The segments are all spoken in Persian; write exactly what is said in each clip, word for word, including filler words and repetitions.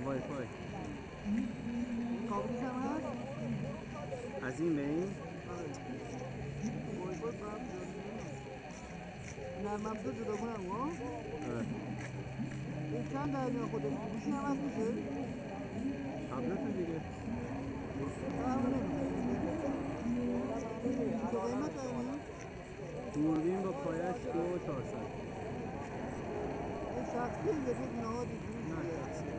وای فای کابلیش هم هست؟ از این به این؟ وای فای برم نرم افزار جدا کنم ها؟ آره این چند در میان خودش؟ گوشی هم هست میشه؟ تبلت دیگه همه نمیده چه قیمت داریم؟ دوربین با پایش دو و چهارصد این شخصیه یه روز نهادی نه شخصی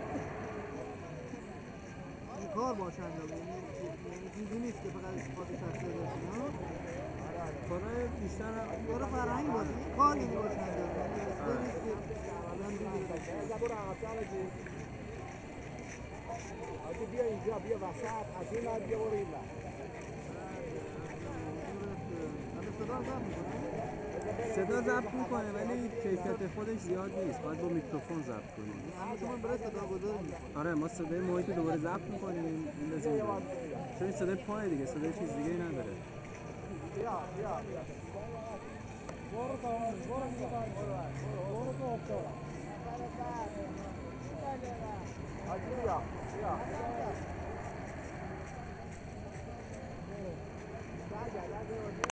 این کار باشه انجام یعنی چیزی نیست که فقط استفاده شخصی داشتیم ها؟ کارهای بیشتر کار فرهنگی باشه کار یعنی باشه انجام یعنی اصلا نیست که من دیگه آجی بیا اینجا بیا وسط از این ور بیا برو این ور صدا ضبط میکنه ولی کیفیت خودش زیاد نیست باید با میکروفون ضبط کنیم همه شما برای صدا گذاریم آره ما صدای محیط دوباره ضبط میکنیم این چون این صدای پای دیگه صدای چیز دیگه ای نداره بیا بیا بیا برو تا برو برو تو افتاد آجی بیا بیا